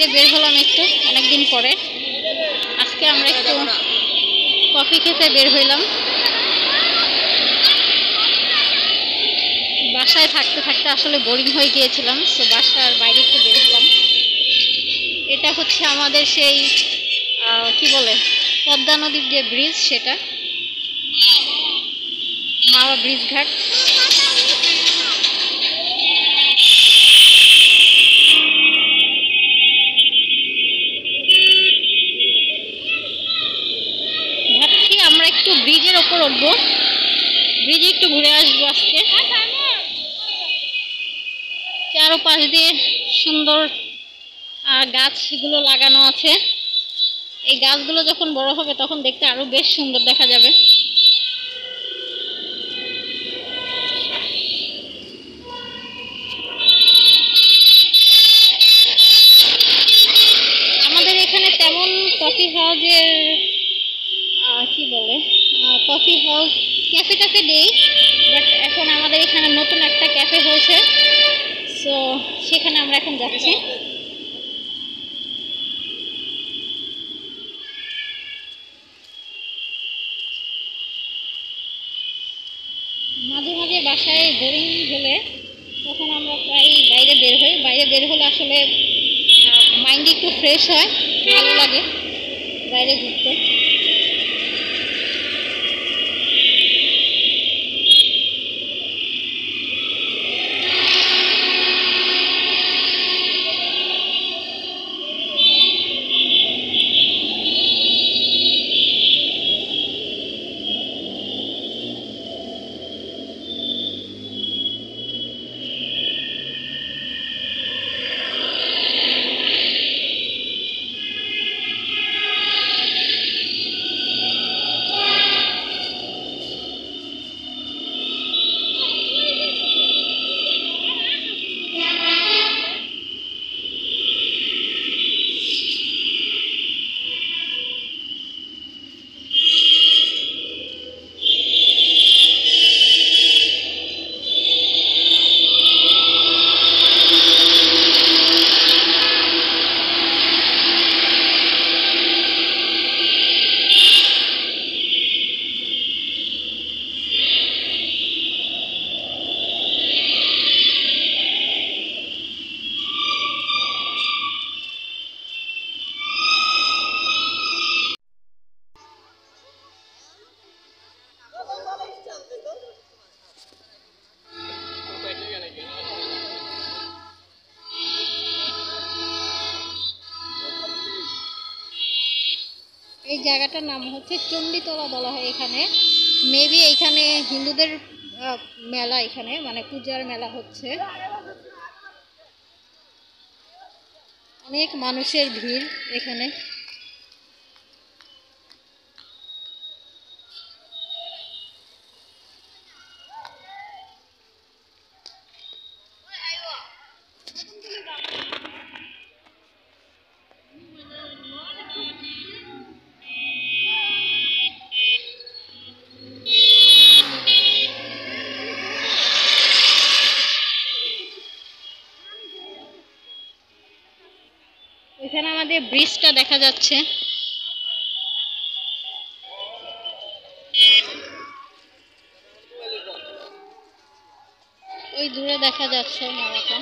বাইরে বের হলাম একটু অনেকদিন পরে। আজকে আমরা একটু কফি খেতে বের হইলাম। বাসায় থাকতে থাকতে আসলে বোরিং হয়ে গিয়েছিলাম, তো বাসার বাইরে একটু বের হলাম। এটা হচ্ছে আমাদের সেই কি বলে পদ্মা নদীর যে ব্রিজ, সেটা মাওয়া ব্রিজ ঘাট। ভাবছি আমরা একটু ব্রিজের ওপর উঠবো, ব্রিজে একটু ঘুরে আসবো আজকে। চারপাশ দিয়ে সুন্দর গাছগুলো লাগানো আছে। এই গাছগুলো যখন বড় হবে তখন দেখতে আরো বেশ সুন্দর দেখা যাবে। আমাদের এখানে তেমন কফি হাউজের কি বলে কফি হাউস ক্যাফে ট্যাফে নেই, বাট এখন আমাদের এখানে নতুন একটা ক্যাফে হয়েছে, সো সেখানে আমরা এখন যাচ্ছি। মাঝে মাঝে বাসায় বোরিং হলে তখন আমরা প্রায় বাইরে বের হই। বাইরে বের হলে আসলে মাইন্ড একটু ফ্রেশ হয়, ভালো লাগে বাইরে ঘুরতে। এই জায়গাটার নাম হচ্ছে চণ্ডীতলা বলা হয় এখানে। মেবি এইখানে হিন্দুদের মেলা, এখানে মানে পূজার মেলা হচ্ছে। অনেক মানুষের ভিড় এখানে। এখানে আমাদের ব্রিজটা দেখা যাচ্ছে। ওই দূরে দেখা যাচ্ছে মালাটা।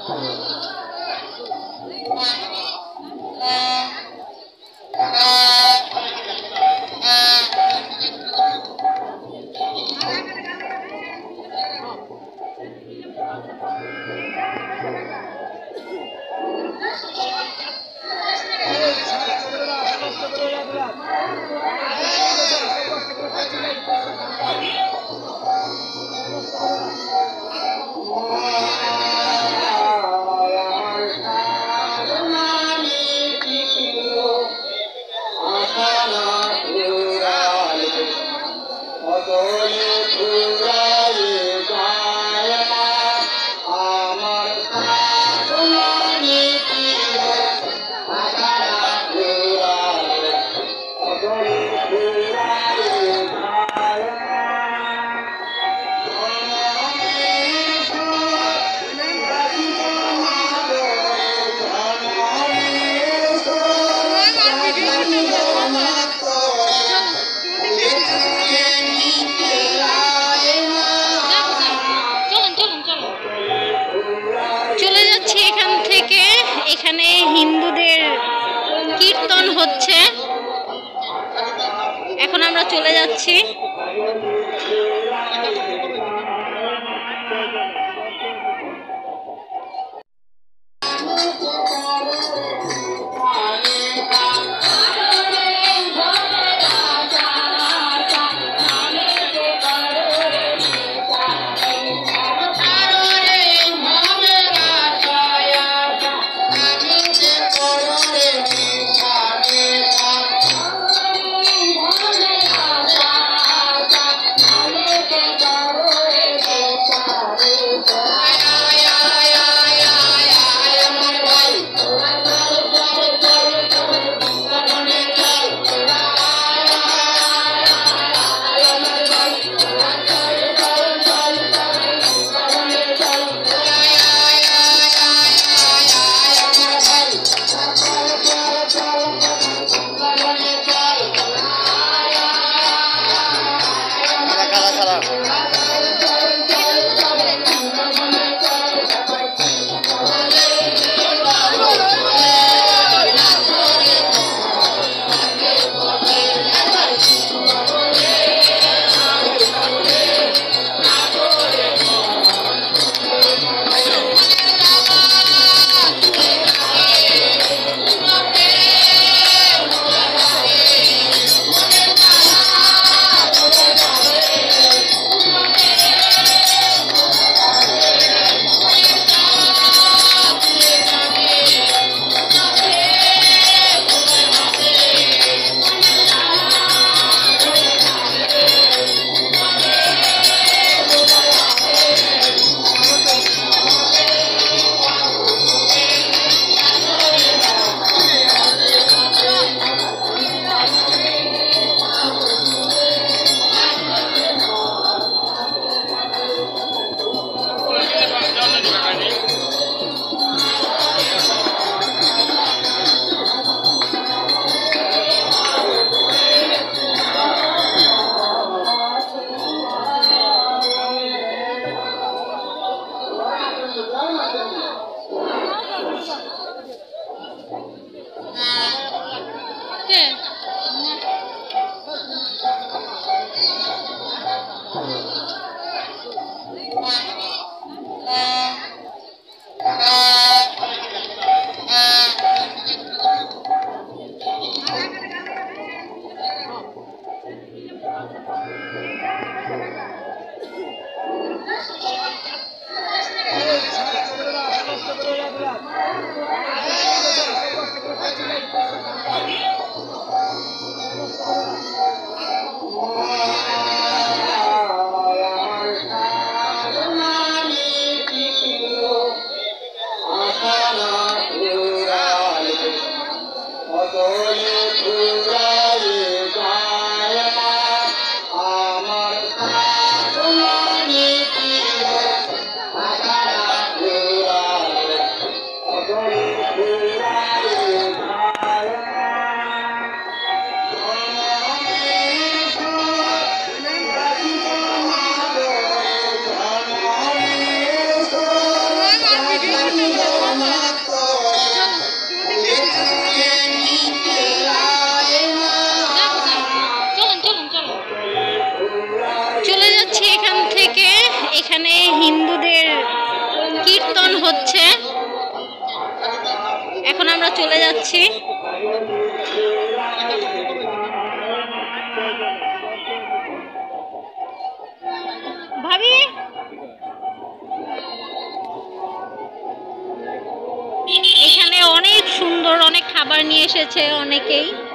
এখানে হিন্দুদের কীর্তন হচ্ছে, এখন আমরা চলে যাচ্ছি। Sorry. এখন আমরা চলে যাচ্ছি। ভাবি এখানে অনেক সুন্দর অনেক খাবার নিয়ে এসেছে অনেকেই।